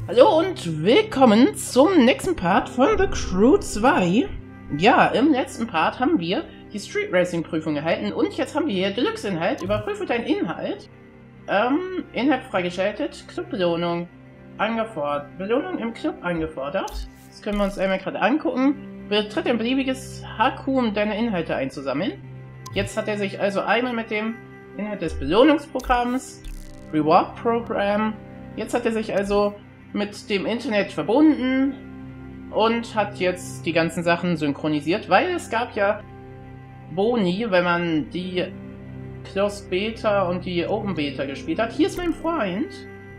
Hallo und willkommen zum nächsten Part von The Crew 2. Ja, im letzten Part haben wir die Street Racing Prüfung erhalten und jetzt haben wir hier Deluxe-Inhalt. Überprüfe deinen Inhalt. Inhalt freigeschaltet. Clubbelohnung angefordert. Belohnung im Club angefordert. Das können wir uns einmal gerade angucken. Betritt ein beliebiges HQ, um deine Inhalte einzusammeln. Jetzt hat er sich also einmal mit dem Inhalt des Belohnungsprogramms, Reward Program. Jetzt hat er sich also mit dem Internet verbunden und hat jetzt die ganzen Sachen synchronisiert, weil es gab ja Boni, wenn man die Closed Beta und die Open Beta gespielt hat. Hier ist mein Freund.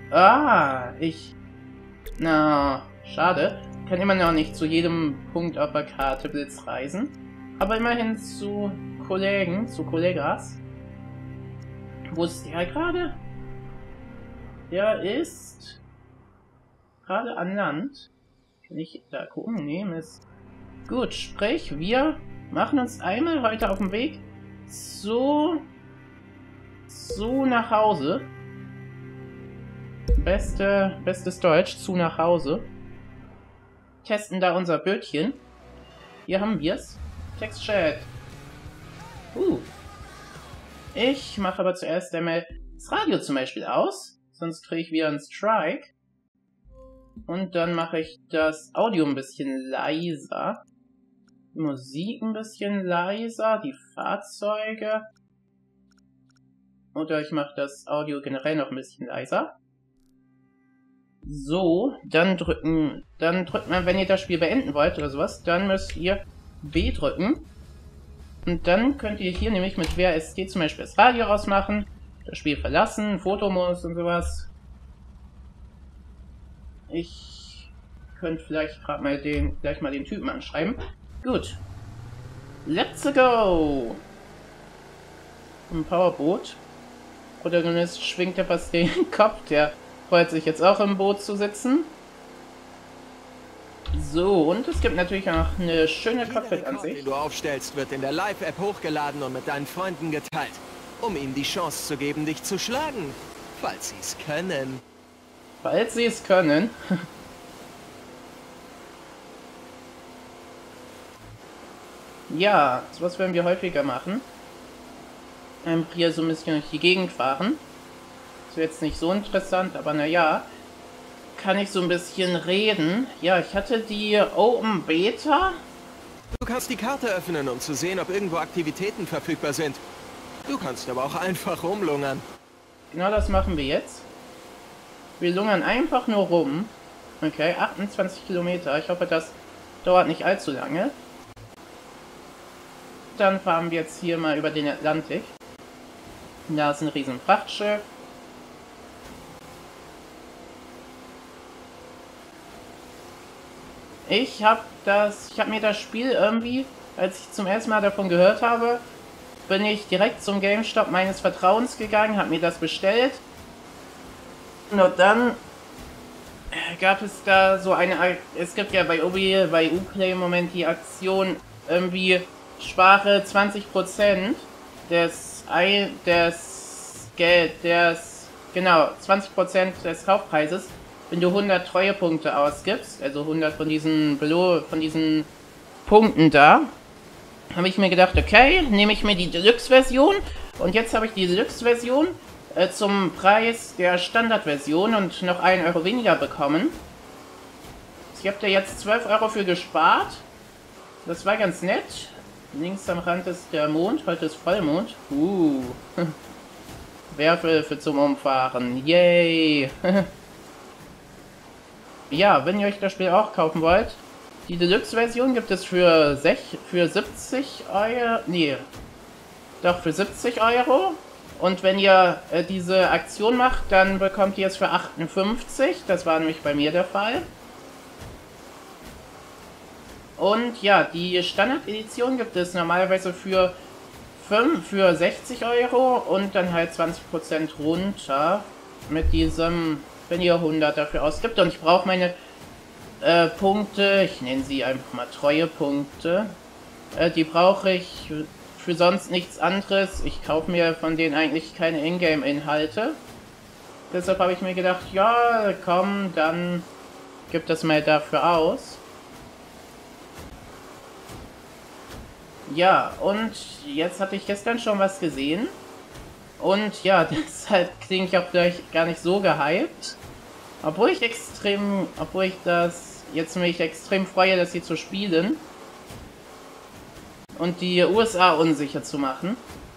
Na, schade. Kann immer noch nicht zu jedem Punkt auf der Karte Blitz reisen. Aber immerhin zu Kollegen, zu Kollegas. Wo ist der gerade? Der ist gerade an Land. Kann ich da gucken? Nee, Mist. Gut, sprich, wir machen uns einmal heute auf den Weg so nach Hause. Bestes Deutsch, zu nach Hause. Testen da unser Bötchen. Hier haben wir's. Textchat. Ich mache aber zuerst einmal das Radio zum Beispiel aus, sonst kriege ich wieder einen Strike. Und dann mache ich das Audio ein bisschen leiser. Die Musik ein bisschen leiser. Die Fahrzeuge. Oder ich mache das Audio generell noch ein bisschen leiser. So, dann drückt man, wenn ihr das Spiel beenden wollt oder sowas, dann müsst ihr B drücken. Und dann könnt ihr hier nämlich mit WASD zum Beispiel das Radio ausmachen, das Spiel verlassen, Fotomodus und sowas. Ich könnte vielleicht gerade mal gleich mal den Typen anschreiben. Gut. Let's go! Ein Powerboot. Protagonist schwingt etwas den Kopf, der freut sich jetzt auch im Boot zu sitzen. So, und es gibt natürlich auch noch eine schöne Cockpit-Ansicht. Den du aufstellst, wird in der Live-App hochgeladen und mit deinen Freunden geteilt, um ihnen die Chance zu geben, dich zu schlagen, falls sie es können. Falls sie es können. Ja, sowas werden wir häufiger machen. Hier so ein bisschen durch die Gegend fahren. Ist jetzt nicht so interessant, aber naja. Kann ich so ein bisschen reden. Ja, ich hatte die Open Beta. Du kannst die Karte öffnen, um zu sehen, ob irgendwo Aktivitäten verfügbar sind. Du kannst aber auch einfach rumlungern. Genau das machen wir jetzt. Wir lungern einfach nur rum. Okay, 28 Kilometer. Ich hoffe, das dauert nicht allzu lange. Dann fahren wir jetzt hier mal über den Atlantik. Da ist ein riesen Frachtschiff. Ich hab mir das Spiel irgendwie, als ich zum ersten Mal davon gehört habe, bin ich direkt zum GameStop meines Vertrauens gegangen, habe mir das bestellt. Und dann gab es da so es gibt ja bei Uplay im Moment die Aktion, irgendwie spare 20% genau, 20% des Kaufpreises, wenn du 100 Treuepunkte ausgibst, also 100 von diesen Punkten da, habe ich mir gedacht, okay, nehme ich mir die Deluxe-Version und jetzt habe ich die Deluxe-Version zum Preis der Standard-Version und noch 1 Euro weniger bekommen. Ich habe da jetzt 12 Euro für gespart. Das war ganz nett. Links am Rand ist der Mond, heute ist Vollmond. Werwölfe zum Umfahren. Yay! Ja, wenn ihr euch das Spiel auch kaufen wollt, die Deluxe-Version gibt es für 70 Euro. Nee, doch für 70 Euro. Und wenn ihr diese Aktion macht, dann bekommt ihr es für 58. Das war nämlich bei mir der Fall. Und ja, die Standard-Edition gibt es normalerweise für 60 Euro und dann halt 20% runter mit diesem, wenn ihr 100 dafür ausgibt. Und ich brauche meine Punkte, ich nenne sie einfach mal Treuepunkte. Die brauche ich für sonst nichts anderes. Ich kaufe mir von denen eigentlich keine Ingame-Inhalte. Deshalb habe ich mir gedacht, ja, komm, dann gebe das mal dafür aus. Ja, und jetzt hatte ich gestern schon was gesehen. Und ja, deshalb klinge ich auch gleich gar nicht so gehypt. Obwohl ich mich extrem freue, das hier zu spielen. Und die USA unsicher zu machen.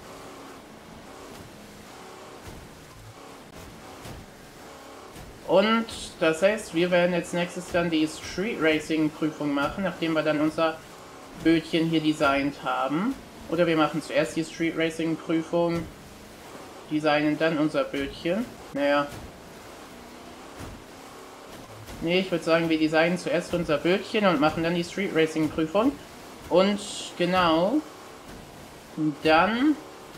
Und das heißt, wir werden jetzt nächstes dann die Street Racing Prüfung machen, nachdem wir dann unser Bötchen hier designt haben. Oder wir machen zuerst die Street Racing Prüfung, designen dann unser Bötchen. Naja. Nee, ich würde sagen, wir designen zuerst unser Bötchen und machen dann die Street Racing Prüfung. Und genau, dann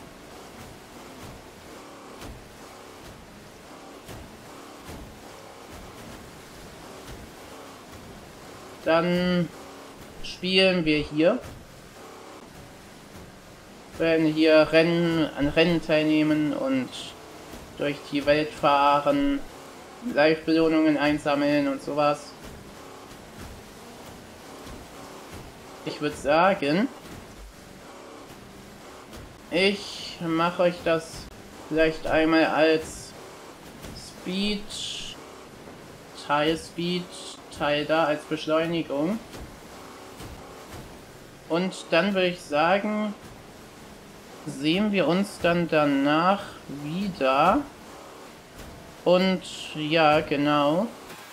spielen wir hier. Werden hier an Rennen teilnehmen und durch die Welt fahren, Live-Belohnungen einsammeln und sowas. Ich würde sagen, ich mache euch das vielleicht einmal als Teil da als Beschleunigung. Und dann würde ich sagen, sehen wir uns dann danach wieder. Und ja, genau.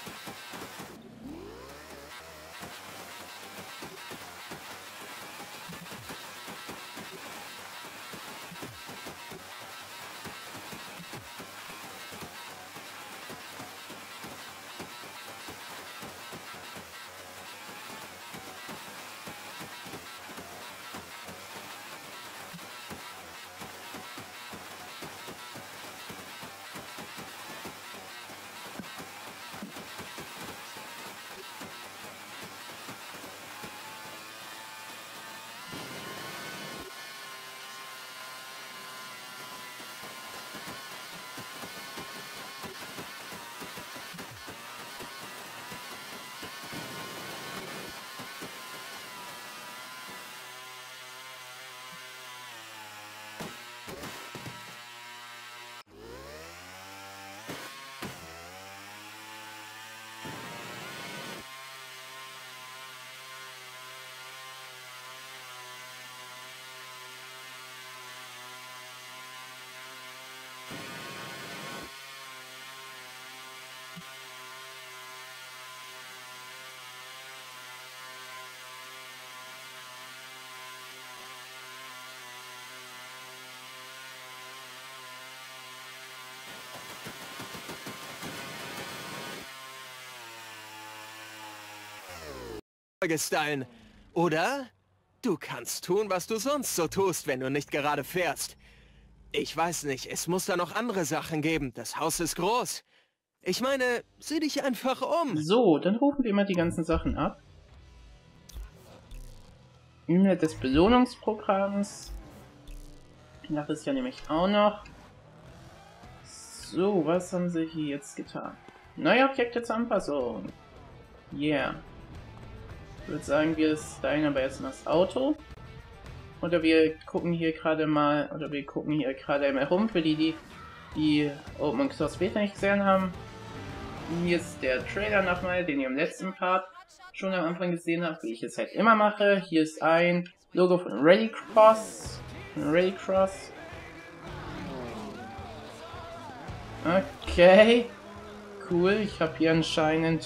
Stylen. Oder du kannst tun, was du sonst so tust, wenn du nicht gerade fährst. Ich weiß nicht, es muss da noch andere Sachen geben. Das Haus ist groß. Ich meine, sieh dich einfach um. So, dann rufen wir mal die ganzen Sachen ab. Inhalt des Belohnungsprogramms. Das ist ja nämlich auch noch. So, was haben sie hier jetzt getan? Neue Objekte zur Anpassung. Yeah. Ich würde sagen, wir stylen aber erstmal das Auto. Oder wir gucken hier gerade mal, einmal rum, für die Open Source Beta nicht gesehen haben. Hier ist der Trailer nochmal, den ihr im letzten Part schon am Anfang gesehen habt, wie ich es halt immer mache. Hier ist ein Logo von Rallycross. Okay. Cool, ich habe hier anscheinend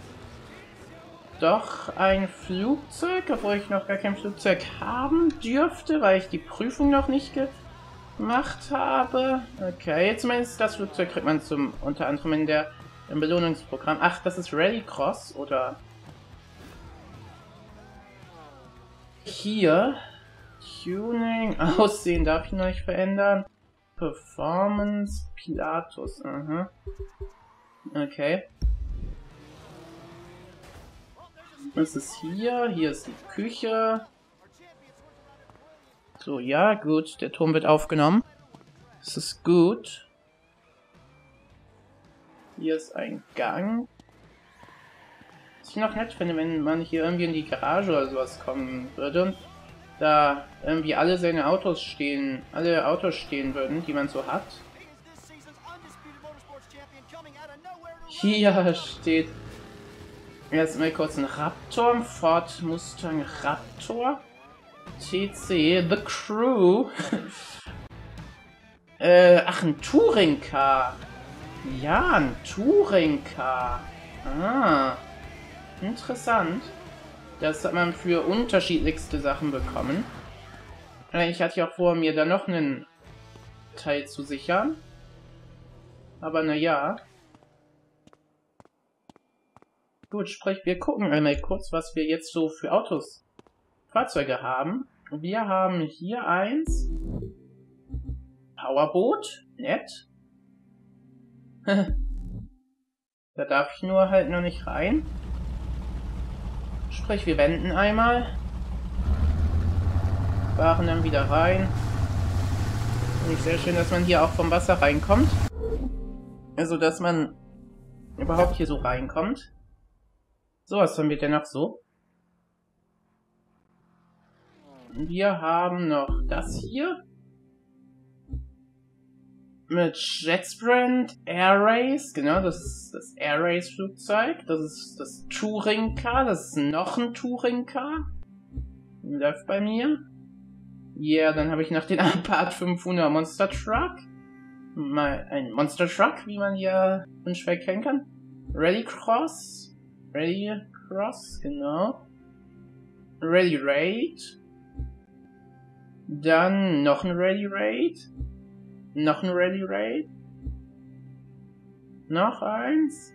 doch ein Flugzeug, obwohl ich noch gar kein Flugzeug haben dürfte, weil ich die Prüfung noch nicht gemacht habe. Okay, zumindest das Flugzeug kriegt man unter anderem im Belohnungsprogramm. Ach, das ist Rallycross, oder? Hier. Tuning, Aussehen darf ich noch nicht verändern. Performance, Pilatus, aha. Okay. Was ist hier? Hier ist die Küche. So, ja, gut. Der Ton wird aufgenommen. Das ist gut. Hier ist ein Gang. Was ich noch nett finde, wenn man hier irgendwie in die Garage oder sowas kommen würde und da irgendwie alle Autos stehen würden, die man so hat. Hier steht erstmal kurz ein Raptor, Ford Mustang Raptor, TC, The Crew. Ach, ein Touring-Car. Ja, ein Touring-Car. Ah, interessant. Das hat man für unterschiedlichste Sachen bekommen. Ich hatte ja auch vor, mir da noch einen Teil zu sichern. Aber naja. Gut, sprich, wir gucken einmal kurz, was wir jetzt so für Fahrzeuge haben. Wir haben hier eins. Powerboot. Nett. Da darf ich nur halt noch nicht rein. Sprich, wir wenden einmal. Fahren dann wieder rein. Finde ich sehr schön, dass man hier auch vom Wasser reinkommt. Also, dass man überhaupt hier so reinkommt. So, was haben wir denn noch so? Wir haben noch das hier. Mit Jetsprint Air Race. Genau, das ist das Air Race Flugzeug. Das ist das Touring Car. Das ist noch ein Touring Car. Läuft bei mir. Ja, yeah, dann habe ich noch den Abarth 500 Monster Truck. Mal ein Monster Truck, wie man hier unschwer kennen kann. Rallycross, genau. Rally Raid. Dann noch ein Rally Raid. Noch ein Rally Raid. Noch eins.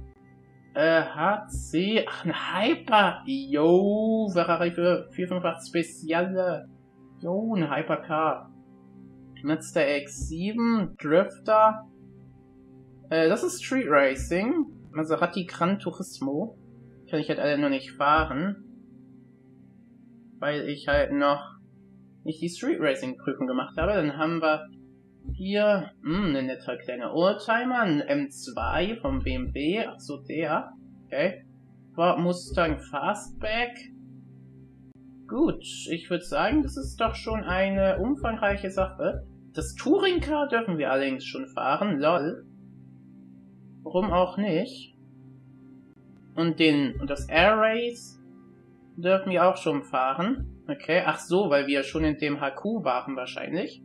HC. Ach, ein Hyper. Yo, Ferrari für 458 Speziale. Jo, ein Hypercar. Mazda X7, Drifter. Das ist Street Racing. Maserati Gran Turismo. Kann ich halt alle noch nicht fahren. Weil ich halt noch nicht die Street Racing Prüfung gemacht habe. Dann haben wir hier ein netter kleiner Oldtimer. Ein M2 vom BMW. Achso, der. Okay. Ford Mustang Fastback. Gut, ich würde sagen, das ist doch schon eine umfangreiche Sache. Das Touring Car dürfen wir allerdings schon fahren, lol. Warum auch nicht? Und das Air Race dürfen wir auch schon fahren. Okay, ach so, weil wir schon in dem HQ waren wahrscheinlich.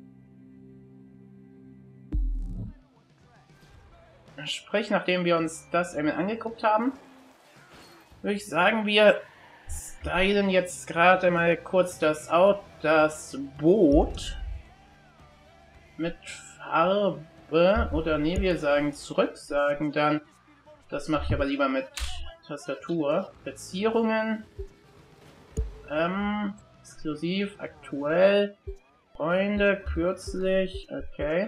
Sprich, nachdem wir uns das einmal angeguckt haben, würde ich sagen, wir stylen jetzt gerade mal kurz das Boot mit Farbe, oder nee, wir sagen zurücksagen dann, das mache ich aber lieber mit Tastatur. Verzierungen, exklusiv, aktuell, Freunde, kürzlich, okay.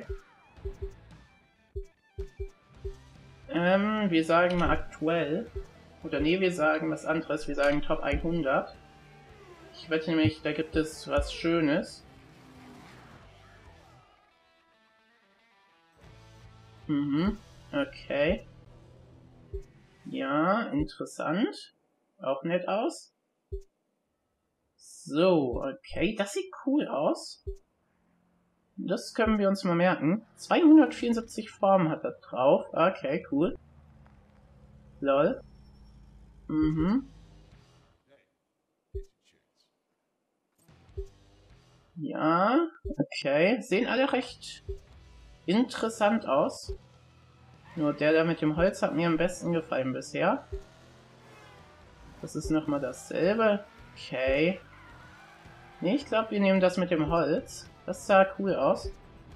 Wir sagen mal aktuell. Oder nee, wir sagen was anderes. Wir sagen Top 100. Ich wette nämlich, da gibt es was Schönes. Okay. Ja, interessant. Auch nett aus. So, okay. Das sieht cool aus. Das können wir uns mal merken. 274 Formen hat das drauf. Okay, cool. Lol. Ja, okay. Sehen alle recht interessant aus. Nur der da mit dem Holz hat mir am besten gefallen bisher. Das ist nochmal dasselbe. Okay. Nee, ich glaube, wir nehmen das mit dem Holz. Das sah cool aus.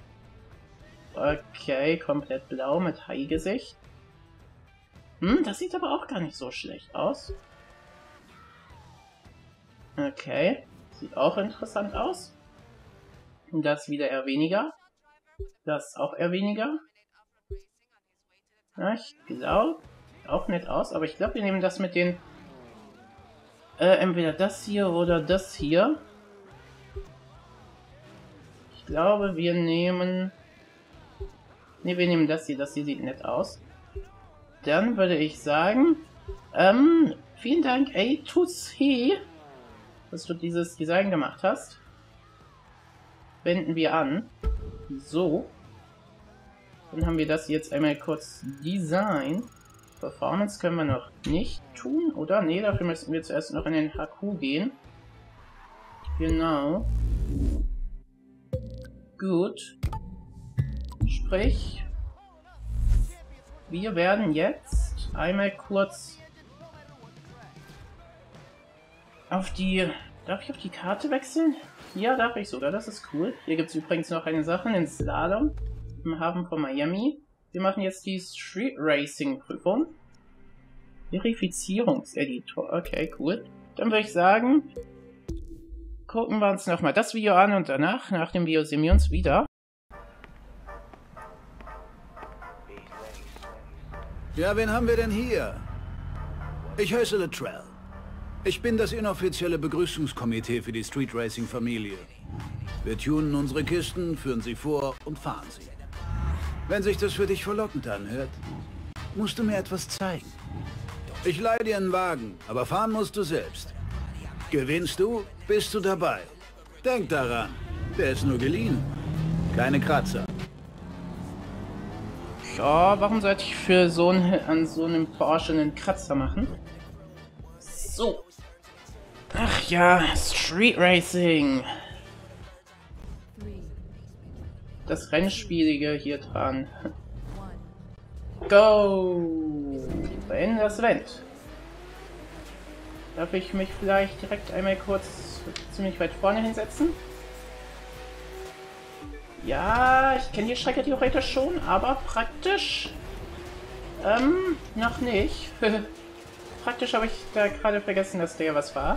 Okay, komplett blau mit Hai-Gesicht. Das sieht aber auch gar nicht so schlecht aus. Okay, sieht auch interessant aus. Und das wieder eher weniger. Das auch eher weniger. Ja, ich glaube, auch nett aus, aber ich glaube, wir nehmen das mit den... entweder das hier oder das hier. Ich glaube, wir nehmen... Ne, wir nehmen das hier. Das hier sieht nett aus. Dann würde ich sagen, Vielen Dank, A2C, dass du dieses Design gemacht hast. Wenden wir an. So. Dann haben wir das jetzt einmal kurz Design. Performance können wir noch nicht tun, oder? Ne, dafür müssen wir zuerst noch in den HQ gehen. Genau. Gut. Sprich, wir werden jetzt einmal kurz auf die... Darf ich auf die Karte wechseln? Ja, darf ich sogar, das ist cool. Hier gibt es übrigens noch eine Sache, den Slalom im Hafen von Miami. Wir machen jetzt die Street Racing Prüfung. Verifizierungseditor, okay, cool. Dann würde ich sagen, gucken wir uns nochmal das Video an und danach, nach dem Video sehen wir uns wieder. Ja, wen haben wir denn hier? Ich heiße Latrell. Ich bin das inoffizielle Begrüßungskomitee für die Street Racing Familie. Wir tunen unsere Kisten, führen sie vor und fahren sie. Wenn sich das für dich verlockend anhört, musst du mir etwas zeigen. Ich leihe dir einen Wagen, aber fahren musst du selbst. Gewinnst du, bist du dabei. Denk daran, der ist nur geliehen. Keine Kratzer. Ja, warum sollte ich für an so einem Porsche einen Kratzer machen? So. Ach ja, Street Racing. Das Rennspielige hier dran. Go! Beende das Event. Darf ich mich vielleicht direkt einmal kurz ziemlich weit vorne hinsetzen? Ja, ich kenne die Strecke theoretisch schon, aber praktisch noch nicht. Praktisch habe ich da gerade vergessen, dass der was war.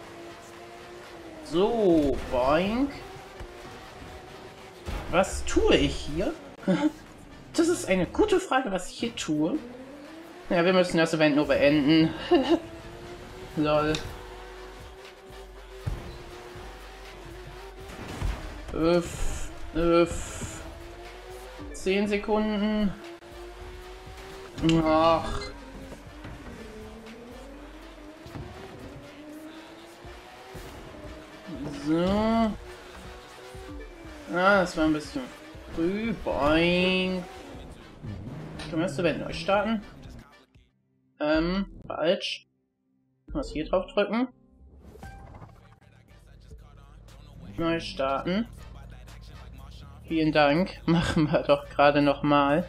So, boink. Was tue ich hier? Das ist eine gute Frage, was ich hier tue. Ja, wir müssen das Event nur beenden. Lol. 10 Sekunden. Ach. So. Ah, das war ein bisschen früh. Boing. Können wir das Event neu starten? Falsch. Ich muss hier drauf drücken. Neu starten. Vielen Dank. Machen wir doch gerade nochmal.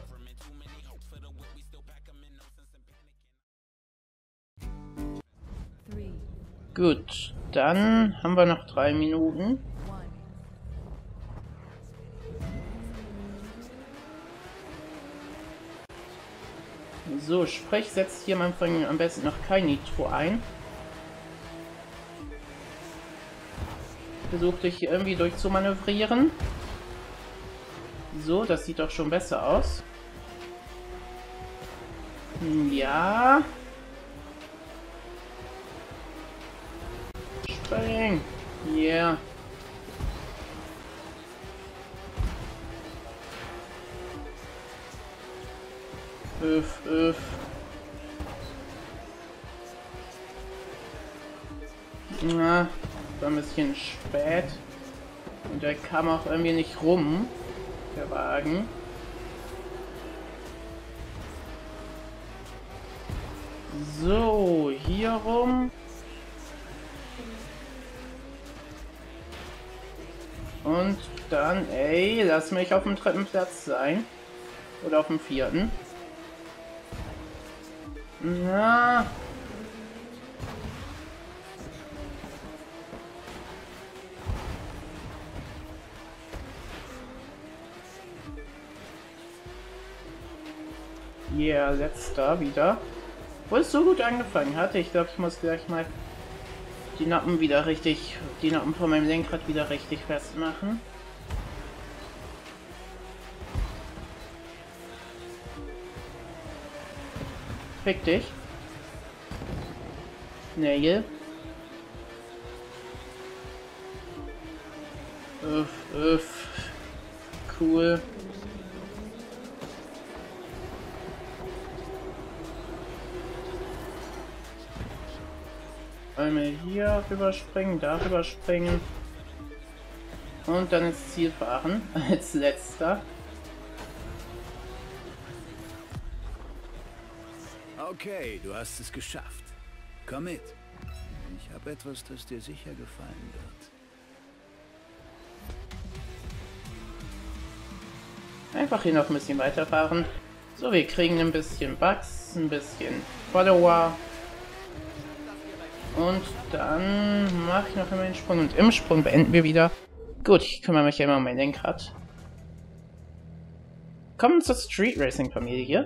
Gut, dann haben wir noch 3 Minuten. So, sprich, setzt hier am Anfang am besten noch kein Nitro ein. Versucht dich hier irgendwie durchzumanövrieren. So, das sieht doch schon besser aus. Ja. Spring. Yeah. Na, war ein bisschen spät. Und der kam auch irgendwie nicht rum, der Wagen. So, hier rum. Und dann, ey, lass mich auf dem 3. Platz sein. Oder auf dem 4. Na. Yeah, letzter wieder. Wo es so gut angefangen hatte. Ich glaube, ich muss gleich mal die Nappen wieder richtig, die Nappen von meinem Lenkrad wieder richtig festmachen. Fick dich. Nail. Cool. Einmal hier rüberspringen, darüber springen. Und dann ins Ziel fahren, als letzter. Okay, du hast es geschafft. Komm mit. Ich habe etwas, das dir sicher gefallen wird. Einfach hier noch ein bisschen weiterfahren. So, wir kriegen ein bisschen Bugs, ein bisschen Follower. Und dann mache ich noch einmal einen Sprung. Und im Sprung beenden wir wieder. Gut, ich kümmere mich ja immer um mein Lenkrad. Kommen zur Street Racing Familie.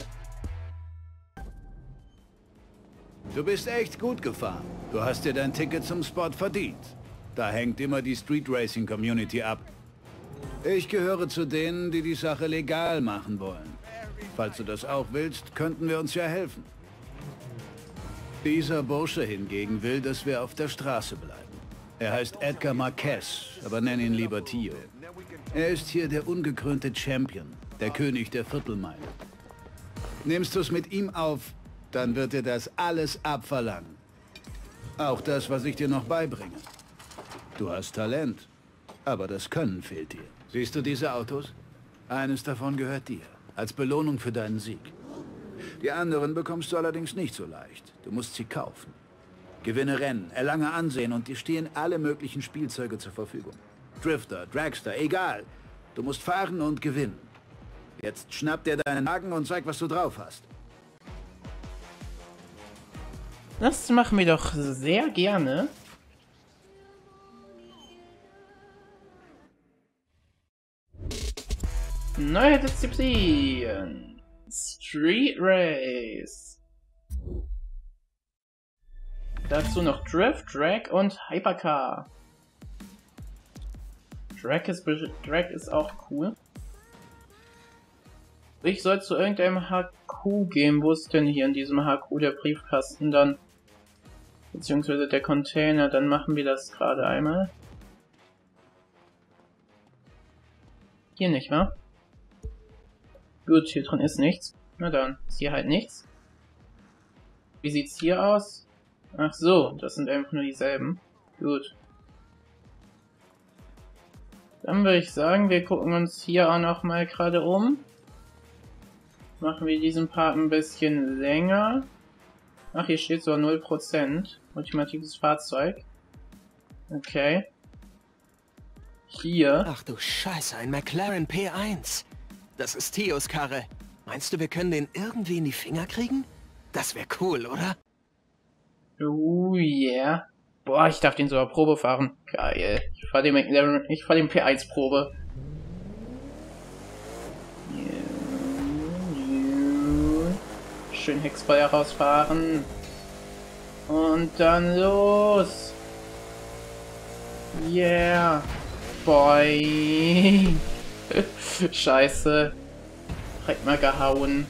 Du bist echt gut gefahren. Du hast dir dein Ticket zum Spot verdient. Da hängt immer die Street Racing Community ab. Ich gehöre zu denen, die die Sache legal machen wollen. Falls du das auch willst, könnten wir uns ja helfen. Dieser Bursche hingegen will, dass wir auf der Straße bleiben. Er heißt Edgar Marquez, aber nenn ihn lieber Tio. Er ist hier der ungekrönte Champion, der König der Viertelmeile. Nimmst du es mit ihm auf, dann wird dir das alles abverlangen. Auch das, was ich dir noch beibringe. Du hast Talent, aber das Können fehlt dir. Siehst du diese Autos? Eines davon gehört dir, als Belohnung für deinen Sieg. Die anderen bekommst du allerdings nicht so leicht. Du musst sie kaufen. Gewinne Rennen, erlange Ansehen und dir stehen alle möglichen Spielzeuge zur Verfügung. Drifter, Dragster, egal. Du musst fahren und gewinnen. Jetzt schnapp dir deinen Wagen und zeig, was du drauf hast. Das machen wir doch sehr gerne. Neue Disziplin. Street Race. Dazu noch Drift, Drag und Hypercar. Drag ist auch cool. Ich soll zu irgendeinem HQ gehen. Wo ist denn hier in diesem HQ der Briefkasten dann? Beziehungsweise der Container. Dann machen wir das gerade einmal. Hier nicht, wa? Gut, hier drin ist nichts. Na dann, ist hier halt nichts. Wie sieht's hier aus? Ach so, das sind einfach nur dieselben. Gut. Dann würde ich sagen, wir gucken uns hier auch noch mal gerade um. Machen wir diesen Part ein bisschen länger. Ach, hier steht so 0%. Ultimatives Fahrzeug. Okay. Hier. Ach du Scheiße, ein McLaren P1. Das ist Tios Karre. Meinst du, wir können den irgendwie in die Finger kriegen? Das wäre cool, oder? Oh yeah. Boah, ich darf den sogar Probe fahren. Geil. Ich fahr den P1 Probe. Schön Hexfeuer rausfahren. Und dann los. Yeah. Boy. Scheiße. Direkt mal gehauen.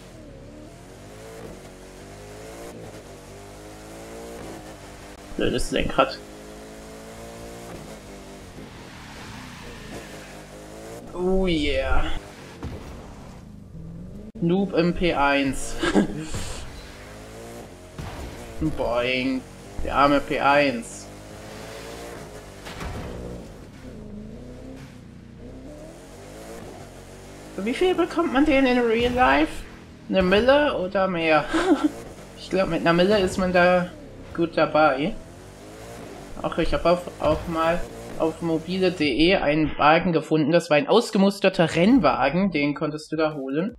Blödes Lenkrad. Oh yeah. Noob im P1. Boing. Der arme P1. Wie viel bekommt man denn in Real Life? Eine Mille oder mehr? Ich glaube, mit einer Mille ist man da gut dabei. Auch ich habe auch mal auf mobile.de einen Wagen gefunden. Das war ein ausgemusterter Rennwagen. Den konntest du da holen.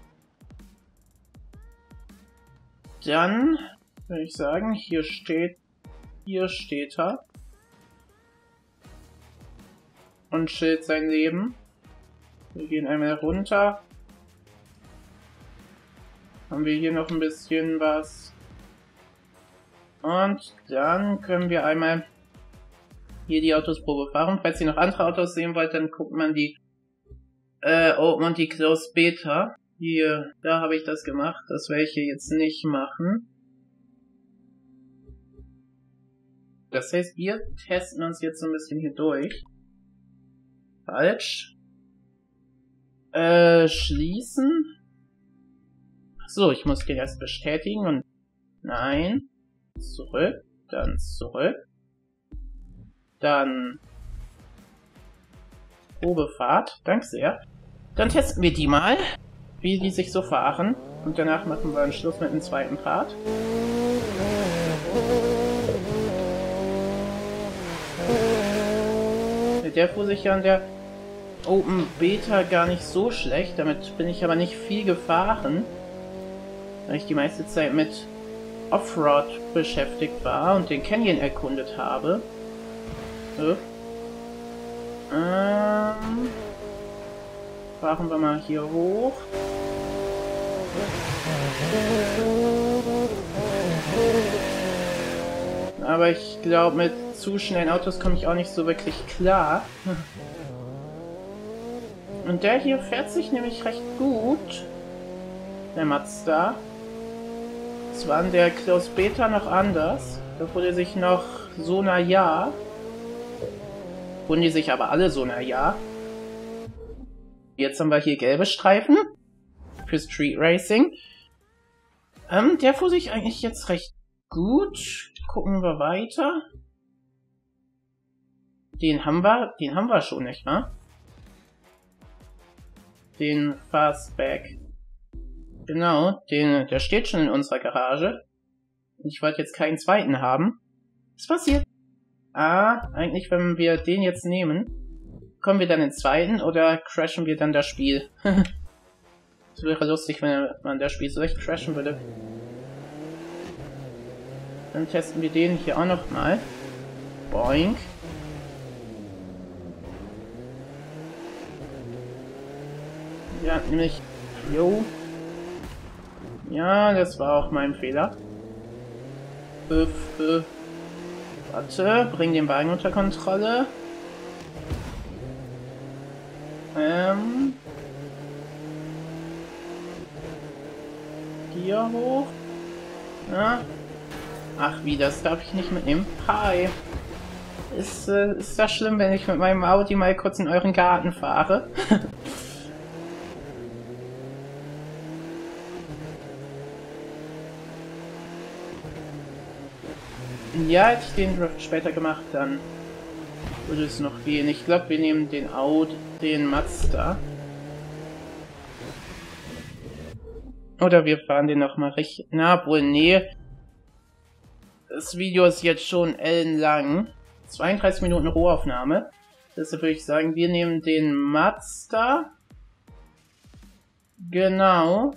Dann würde ich sagen, hier steht er. Und chillt sein Leben. Wir gehen einmal runter. Haben wir hier noch ein bisschen was. Und dann können wir einmal hier die Autosprobe fahren. Falls ihr noch andere Autos sehen wollt, dann guckt man die Open und die Close Beta. Hier, da habe ich das gemacht. Das werde ich hier jetzt nicht machen. Das heißt, wir testen uns jetzt so ein bisschen hier durch. Falsch. Schließen. Achso, ich muss den erst bestätigen und... Nein. Zurück. Dann zurück. Dann Probefahrt. Danke sehr. Dann testen wir die mal, wie die sich so fahren. Und danach machen wir einen Schluss mit dem zweiten Part. Der fuhr sich ja an der Open Beta gar nicht so schlecht. Damit bin ich aber nicht viel gefahren, weil ich die meiste Zeit mit Offroad beschäftigt war und den Canyon erkundet habe. So. Fahren wir mal hier hoch. Aber ich glaube, mit zu schnellen Autos komme ich auch nicht so wirklich klar. Und der hier fährt sich nämlich recht gut. Der Mazda. Das war in der Close Beta noch anders. Da wurde sich noch so naja. Wurden die sich aber alle so naja. Jetzt haben wir hier gelbe Streifen. Für Street Racing. Der fuhr sich eigentlich jetzt recht gut. Gucken wir weiter. Den haben wir schon, nicht wahr? Den Fastback. Genau, der steht schon in unserer Garage. Ich wollte jetzt keinen zweiten haben. Was passiert? Eigentlich, wenn wir den jetzt nehmen, kommen wir dann in den zweiten oder crashen wir dann das Spiel? Das wäre lustig, wenn man das Spiel so echt crashen würde. Dann testen wir den hier auch nochmal. Boink. Ja, nämlich... Jo. Ja, das war auch mein Fehler. Warte, bring den Wagen unter Kontrolle. Hier hoch. Ja. Ach wie, das darf ich nicht mitnehmen. Hi. Ist das schlimm, wenn ich mit meinem Audi mal kurz in euren Garten fahre? Ja, hätte ich den Drift später gemacht, dann würde es noch gehen. Ich glaube, wir nehmen den Mazda. Oder wir fahren den nochmal richtig... Na, wohl, nee. Das Video ist jetzt schon ellenlang. 32 Minuten Rohaufnahme. Deshalb würde ich sagen, wir nehmen den Mazda. Genau.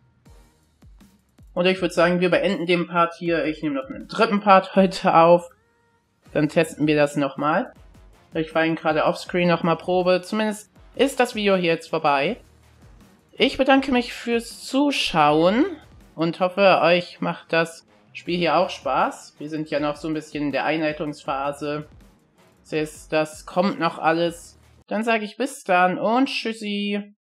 Oder ich würde sagen, wir beenden den Part hier. Ich nehme noch einen dritten Part heute auf. Dann testen wir das nochmal. Ich fahre ihn gerade offscreen nochmal Probe. Zumindest ist das Video hier jetzt vorbei. Ich bedanke mich fürs Zuschauen und hoffe, euch macht das Spiel hier auch Spaß. Wir sind ja noch so ein bisschen in der Einleitungsphase. Das kommt noch alles. Dann sage ich bis dann und tschüssi.